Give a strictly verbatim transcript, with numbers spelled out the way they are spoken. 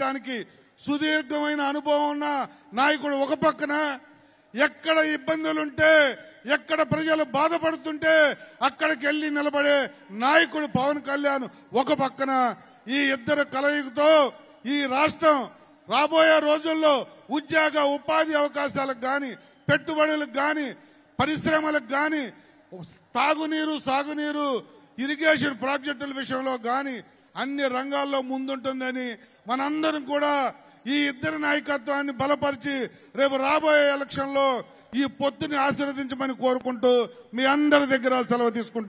చేయడానికి సుదీర్ఘమైన అనుభవం ఉన్న నాయకుడు ఒక పక్కన, ఎక్కడ ఇబ్బందులుంటే ఎక్కడ ప్రజలు బాధపడుతుంటే అక్కడికి వెళ్లి నిలబడే నాయకుడు పవన్ కళ్యాణ్ ఒక పక్కన. ఈ ఇద్దరు కలయికతో ఈ రాష్ట్రం రాబోయే రోజుల్లో ఉద్యోగ ఉపాధి అవకాశాలకు గాని, పెట్టుబడులకు గాని, పరిశ్రమలకు గాని, తాగునీరు సాగునీరు ఇరిగేషన్ ప్రాజెక్టుల విషయంలో గాని అన్ని రంగాల్లో ముందుంటుందని మనందరం కూడా ఈ ఇద్దరి నాయకత్వాన్ని బలపరిచి రేపు రాబోయే ఎలక్షన్ లో ఈ పొత్తుని ఆశీర్వదించమని కోరుకుంటూ మీ అందరి దగ్గర సెలవు తీసుకుంటాం.